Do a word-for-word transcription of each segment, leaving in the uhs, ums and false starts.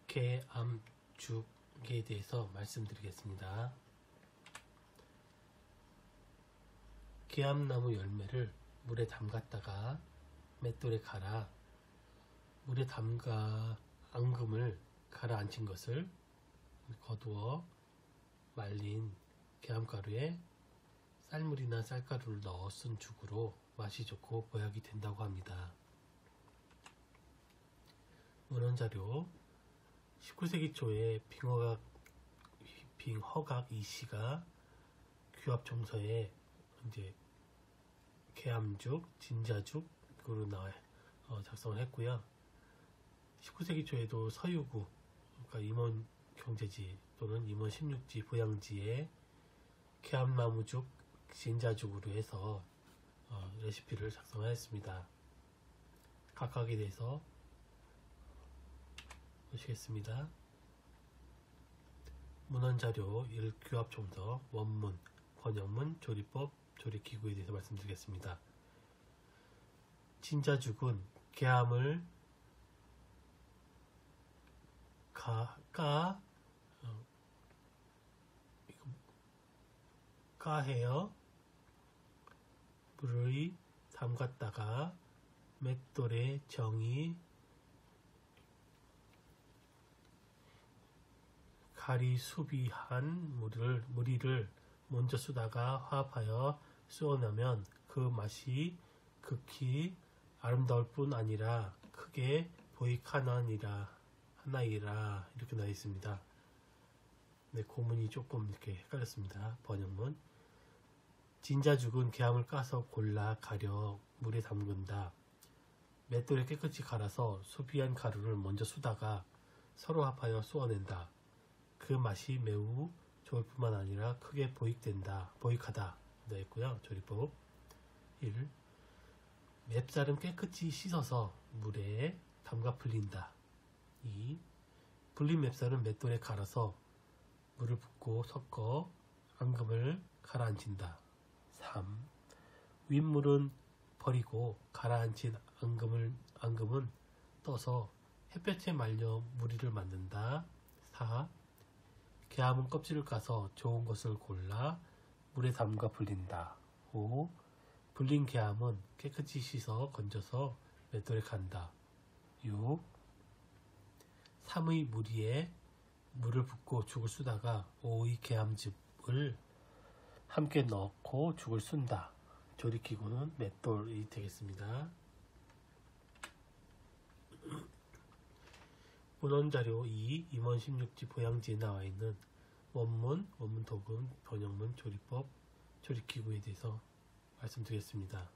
게암죽에 대해서 말씀드리겠습니다. 게암나무 열매를 물에 담갔다가 맷돌에 갈아 물에 담가 앙금을 가라앉힌 것을 거두어 말린 게암가루에 쌀물이나 쌀가루를 넣어 쓴 죽으로 맛이 좋고 보약이 된다고 합니다. 문헌자료 십구 세기 초에 빙허각, 빙허각 이씨가 규합종서에 이제 게암죽, 진자죽으로 나와 어, 작성을 했고요. 십구 세기 초에도 서유구, 그러니까 임원 경제지 또는 임원 십육지 보양지에 게암나무죽, 진자죽으로 해서 어, 레시피를 작성하였습니다. 각각에 대해서 보시겠습니다. 문헌자료 일 규합종서 원문, 번역문, 조리법, 조리기구에 대해서 말씀드리겠습니다. 진자죽은 게암을 가, 까, 어, 까해어 물을 담갔다가 맷돌에 정이 가리 수비한 물을, 무리를 먼저 쑤다가 화합하여 쏘어내면 그 맛이 극히 아름다울 뿐 아니라 크게 보이카나니라 하나이라 이렇게 나와 있습니다. 네, 고문이 조금 이렇게 헷갈렸습니다. 번역문. 진자죽은 게암을 까서 골라 가려 물에 담근다. 맷돌에 깨끗이 갈아서 수비한 가루를 먼저 쑤다가 서로 합하여 쏘아낸다. 그 맛이 매우 좋을 뿐만 아니라 크게 보익된다. 보익하다. 되어 있고요. 조리법 일. 맵쌀은 깨끗이 씻어서 물에 담가 불린다. 이. 불린 맵쌀은 맷돌에 갈아서 물을 붓고 섞어 앙금을 가라앉힌다. 삼. 윗물은 버리고 가라앉힌 앙금을, 앙금은 떠서 햇볕에 말려 무리를 만든다. 사. 게암은 껍질을 까서 좋은 것을 골라 물에 담가 불린다. 오. 불린 게암은 깨끗이 씻어 건져서 맷돌에 간다. 육. 삼의 무리에 물을 붓고 죽을 쑤다가 오의 게암즙을 함께 넣고 죽을 쏜다. 조리기구는 맷돌이 되겠습니다. 문헌자료 이. 임원 십육지 보양지에 나와 있는 원문, 원문 도금, 번역문, 조리법, 조리기구에 대해서 말씀드리겠습니다.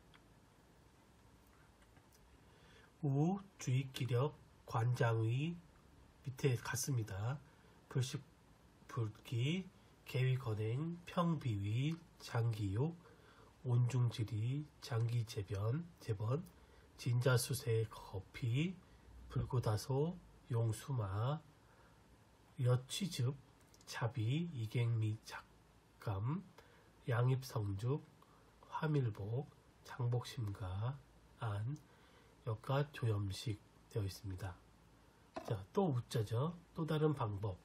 우, 주익기력, 관장의 밑에 같습니다. 불식, 불기, 개위건행, 평비위, 장기육, 온중지리, 장기재변, 재번, 진자수세, 거피, 불구다소, 용수마, 여취즙, 자비, 이갱미, 작감, 양입성죽, 화밀복, 장복심가, 안, 역가 조염식 되어 있습니다. 자, 또 우자죠. 또 다른 방법.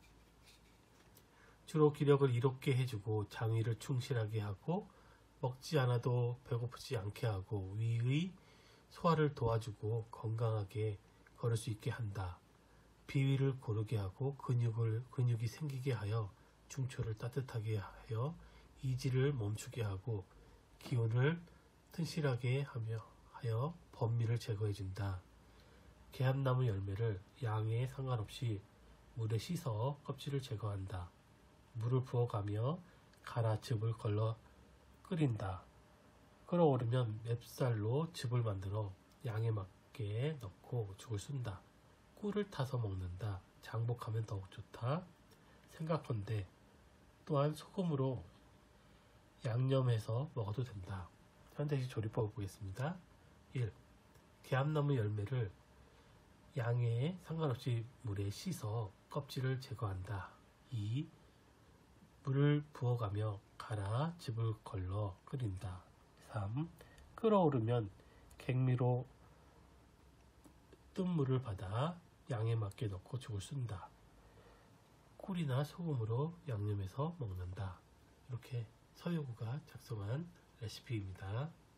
주로 기력을 이롭게 해주고 장위를 충실하게 하고 먹지 않아도 배고프지 않게 하고 위의 소화를 도와주고 건강하게 걸을 수 있게 한다. 비위를 고르게 하고 근육을, 근육이 생기게 하여 중초를 따뜻하게 하여 이지를 멈추게 하고 기운을 튼실하게 하며 하여 번미를 제거해준다. 게암나무 열매를 양에 상관없이 물에 씻어 껍질을 제거한다. 물을 부어가며 갈아 즙을 걸러 끓인다. 끓어오르면 맵쌀로 즙을 만들어 양에 맞게 넣고 죽을 쏜다. 꿀을 타서 먹는다. 장복하면 더욱 좋다. 생각컨대 또한 소금으로 양념해서 먹어도 된다. 현대식 조리법을 보겠습니다. 일. 게암나무 열매를 양에 상관없이 물에 씻어 껍질을 제거한다. 이. 물을 부어가며 갈아 즙을 걸러 끓인다. 삼. 끓어오르면 갱미로 뜬 물을 받아 양에 맞게 넣고 죽을 쓴다. 꿀이나 소금으로 양념해서 먹는다. 이렇게 서효구가 작성한 레시피입니다.